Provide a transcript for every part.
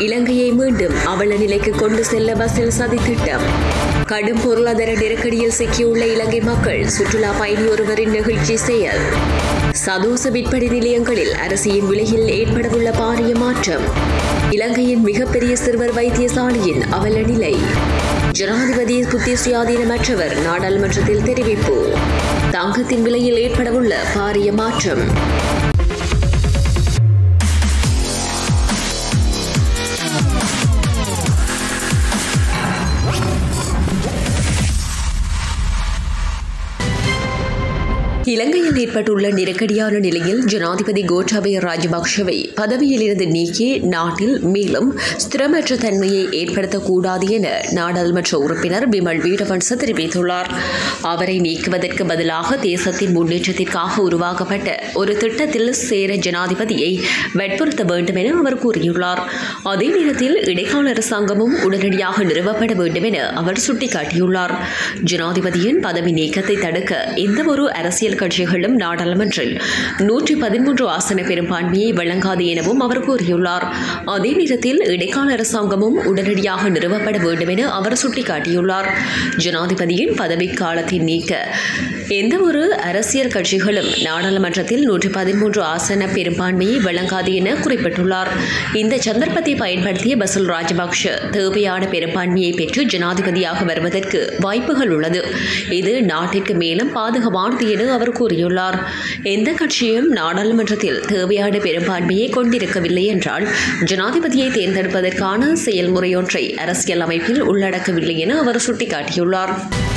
இலங்கையை மீண்டும் அவல நிலைக்கு கொண்டு செல்ல பஸ்ஸில் சதித்திட்டம். கடும் பொருளாதார நெருக்கடியில் சிக்கியுள்ள இலங்கை மக்கள் சுற்றுலா பயணி ஒருவரின் நெகிழ்ச்சி செயல். சதோச விற்பனை நிலையங்களில் அரிசியின் விலையில் ஏற்படவுள்ள பாரிய மாற்றம். இலங்கையின் மிகப்பெரிய சிறுவர் வைத்தியசாலையின் அவல நிலை. ஜனாதிபதி புத்தி சுயாதீனமற்றவர் நாடாளுமன்றத்தில் தெரிவிப்பு. தங்கத்தின் விலையில் ஏற்படவுள்ள பாரிய மாற்றம். இலங்கையில் ஏற்பட்டுள்ள நெருக்கடியான நிலையில் ஜனாதிபதி கோட்டாபய ராஜபக்ஷவை பதவியில் இருந்து நீக்கி நாட்டில் மேலும் ஸ்திரமற்ற தன்மையை ஏற்படுத்தக்கூடாது என நாடாளுமன்ற உறுப்பினர் விமல் வீரவன்ச தெரிவித்துள்ளார். அவரை நீக்குவதற்கு பதிலாக தேசத்தின் முன்னேற்றத்திற்காக உருவாக்கப்பட்ட ஒரு திட்டத்தில் சேர ஜனாதிபதியை வற்புறுத்த வேண்டும் என அவர் கூறியுள்ளார். அதே நேரத்தில் இடைக்கால அரசாங்கமும் உடனடியாக நிறுவப்பட வேண்டும் என அவர் சுட்டிக்காட்டியுள்ளார். ஜனாதிபதியின் பதவி நீக்கத்தை தடுக்க எந்தவொரு அரசியல் கட்சிகளும் நாடாளுமன்றில் 113 ஆசன பெரும்பான்மையை வழங்காது எனவும் அவர் கூறியுள்ளார். அதே நேரத்தில் இடைக்கால அரசாங்கமும் உடனடியாக நிறுவப்பட வேண்டும் என அவர் சுட்டிக்காட்டியுள்ளார். ஜனாதிபதியின் பதவிக்காலத்தை நீக்க எந்தவொரு அரசியல் கட்சிகளும் நாடாளுமன்றத்தில் 113 ஆசன பெரும்பான்மையை வழங்காது என குறிப்பிட்டுள்ளார். இந்த சந்தர்ப்பத்தை பயன்படுத்திய பசில் ராஜபக்ஷ தேவையான பெரும்பான்மையை பெற்று ஜனாதிபதியாக வருவதற்கு வாய்ப்புகள் உள்ளது. இது நாட்டிற்கு மேலும் பாதுகாப்பானது என அவர் கூறியுள்ளார். எந்த கட்சியும் நாடாளுமன்றத்தில் தேவையான பெரும்பான்மையை கொண்டிருக்கவில்லை என்றால் ஜனாதிபதியை தேர்ந்தெடுப்பதற்கான செயல்முறையொன்றை அரசியல் அமைப்பில் உள்ளடக்கவில்லை என அவர் சுட்டிக்காட்டியுள்ளார்.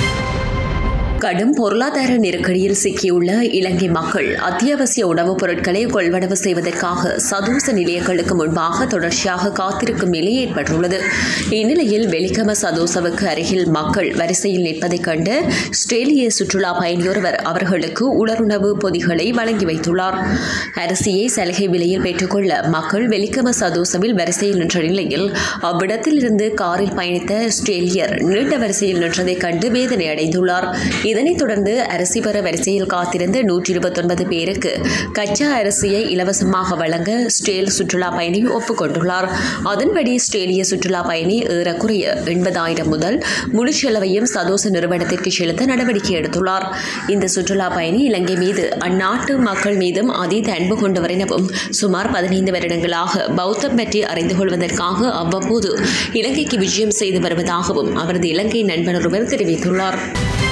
கடும் பொருளாதார நெருக்கடியில் சிக்கியுள்ள இலங்கை மக்கள் அத்தியாவசிய உணவுப் பொருட்களை கொள்வனவு செய்வதற்காக சதோச நிலையங்களுக்கு முன்பாக தொடர்ச்சியாக காத்திருக்கும் நிலை ஏற்பட்டுள்ளது. இந்நிலையில் வெலிகம சதோசவுக்கு அருகில் மக்கள் வரிசையில் நிற்பதைக் கண்டு ஆஸ்திரேலிய சுற்றுலா பயணியொருவர் அவர்களுக்கு உலருணவு பொதிகளை வழங்கி வைத்துள்ளார். அரிசியை சலுகை விலையில் பெற்றுக்கொள்ள மக்கள் வெலிகம சதோசவில் வரிசையில் நின்ற நிலையில் அவ்விடத்தில் இருந்து காரில் பயணித்த ஆஸ்திரேலியர் நீண்ட வரிசையில் நின்றதைக் கண்டு வேதனை அடைந்துள்ளார். இதனைத் தொடர்ந்து அரிசி பெற வரிசையில் காத்திருந்த 129 பேருக்கு கச்சா அரிசியை இலவசமாக வழங்க ஆஸ்திரேலிய சுற்றுலா பயணி ஒப்புக்கொண்டுள்ளார். அதன்படி ஆஸ்திரேலிய சுற்றுலா பயணி ஏறக்குறைய 80,000 முதல் முழு செலவையும் சதோச நிறுவனத்திற்கு செலுத்த நடவடிக்கை எடுத்துள்ளார். இந்த சுற்றுலா பயணி இலங்கை மீது அந்நாட்டு மக்கள் மீதும் அதீத அன்பு கொண்டவர் எனவும் சுமார் 15 வருடங்களாக பௌத்தம் பற்றி அறிந்து கொள்வதற்காக அவ்வப்போது இலங்கைக்கு விஜயம் செய்து வருவதாகவும் அவரது இலங்கை நண்பர் ஒருவர் தெரிவித்துள்ளார்.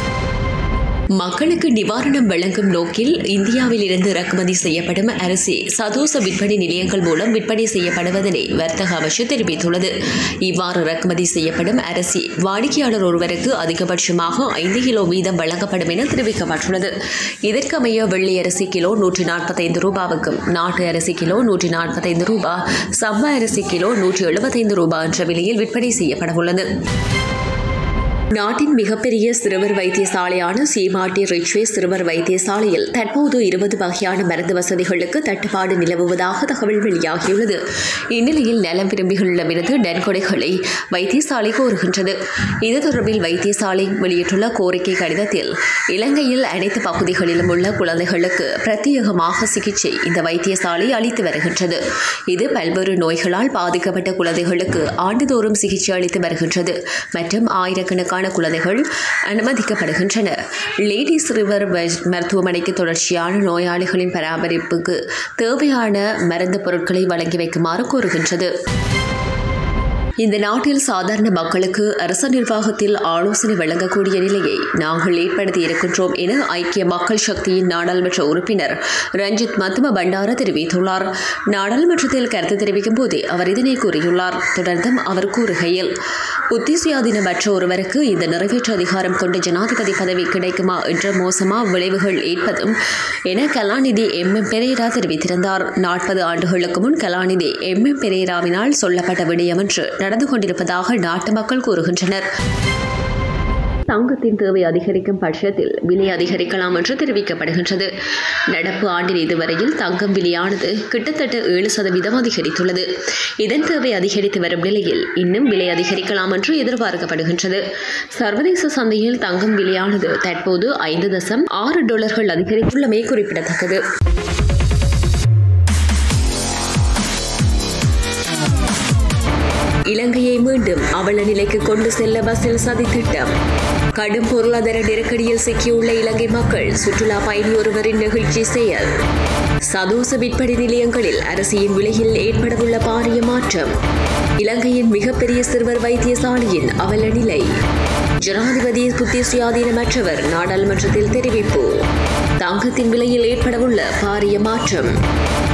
மக்களுக்கு நிவாரணம் வழங்கும் நோக்கில் இந்தியாவில் இருந்து இறக்குமதி செய்யப்படும் அரிசி சதோச விற்பனை நிலையங்கள் மூலம் விற்பனை செய்யப்படுவதனை வர்த்தக அமைச்சு தெரிவித்துள்ளது. இவ்வாறு இறக்குமதி செய்யப்படும் அரிசி வாடிக்கையாளர் ஒருவருக்கு அதிகபட்சமாக 5 கிலோ வீதம் வழங்கப்படும் என தெரிவிக்கப்பட்டுள்ளது. இதற்கமைய வெள்ளை அரிசி கிலோ 145 ரூபாவுக்கும் நாட்டு அரிசி கிலோ 145 ரூபாய், சம்பா அரிசி கிலோ 175 ரூபாய் என்ற விலையில் விற்பனை செய்யப்படவுள்ளது. நாட்டின் மிகப்பெரிய சிறுவர் வைத்தியசாலையான சீமாட்டி ரிச்வே சிறுவர் வைத்தியசாலையில் தற்போது 20 வகையான மருந்து வசதிகளுக்கு தட்டுப்பாடு நிலவுவதாக தகவல் வெளியாகியுள்ளது. இந்நிலையில் நலம் விரும்பிகளிடமிருந்து நன்கொடைகளை வைத்தியசாலை கோருகின்றது. இது தொடர்பில் வைத்தியசாலை வெளியிட்டுள்ள கோரிக்கை கடிதத்தில் இலங்கையில் அனைத்து பகுதிகளிலும் உள்ள குழந்தைகளுக்கு பிரத்யேகமாக சிகிச்சை இந்த வைத்தியசாலை அளித்து வருகின்றது. இது பல்வேறு நோய்களால் பாதிக்கப்பட்ட குழந்தைகளுக்கு ஆண்டுதோறும் சிகிச்சை அளித்து வருகின்றது மற்றும் ஆயிரக்கணக்கான குழந்தைகள் அனுமதிக்கப்படுகின்றனர். லேடிஸ் ரிவர் மருத்துவமனைக்கு தொடர்ச்சியான நோயாளிகளின் பராமரிப்புக்கு தேவையான மருந்து பொருட்களை வழங்கி வைக்குமாறு கோருகின்றது. இந்த நாட்டில் சாதாரண மக்களுக்கு அரச நிர்வாகத்தில் ஆலோசனை வழங்கக்கூடிய நிலையை நாங்கள் ஏற்படுத்தி இருக்கின்றோம் என ஐக்கிய மக்கள் சக்தியின் நாடாளுமன்ற உறுப்பினர் ரஞ்சித் மத்தும பண்டார தெரிவித்துள்ளார். நாடாளுமன்றத்தில் கருத்து தெரிவிக்கும் போதே அவர் இதனை கூறியுள்ளார். தொடர்ந்தும் அவர் கூறுகையில், புத்தி சுயாதீனமற்ற ஒருவருக்கு இந்த நிறைவேற்று அதிகாரம் கொண்ட ஜனாதிபதி பதவி கிடைக்குமா என்ற மோசமா விளைவுகள் ஏற்பதும் என கலாநிதி எம்.எம். பெரேரா தெரிவித்திருந்தார். 40 ஆண்டுகளுக்கு முன் கலாநிதி எம்.எம். பெரேராவினால் சொல்லப்பட்ட விடயம் என்று நடந்து கொண்டிருப்பதாக நாட்டு மக்கள் கூறுகின்றனர். தங்கத்தின் தேவை அதிகரிக்கும் பட்சத்தில் விலை அதிகரிக்கலாம் என்று தெரிவிக்கப்படுகின்றது. நடப்பு ஆண்டில் இதுவரையில் தங்கம் விலையானது கிட்டத்தட்ட 7% அதிகரித்துள்ளது. இதன் தேவை அதிகரித்து வரும் நிலையில் இன்னும் விலை அதிகரிக்கலாம் என்று எதிர்பார்க்கப்படுகின்றது. சர்வதேச சந்தையில் தங்கம் விலையானது தற்போது $5.6 அதிகரித்துள்ளமை குறிப்பிடத்தக்கது. இலங்கையை மீண்டும் அவல நிலைக்கு கொண்டு செல்ல பஸ்ஸில் சதித்திட்டம். கடும் பொருளாதார நெருக்கடியில் சிக்கியுள்ள இலங்கை மக்கள் சுற்றுலா பயணி ஒருவரின் நெகிழ்ச்சி செயல். சதோச விற்பனை நிலையங்களில் அரிசியின் விலையில் ஏற்படவுள்ள பாரிய மாற்றம். இலங்கையின் மிகப்பெரிய சிறுவர் வைத்தியசாலையின் அவல நிலை. ஜனாதிபதி புத்தி சுயாதீனமற்றவர் நாடாளுமன்றத்தில் தெரிவிப்பு. தங்கத்தின் விலையில் ஏற்படவுள்ள பாரிய மாற்றம்.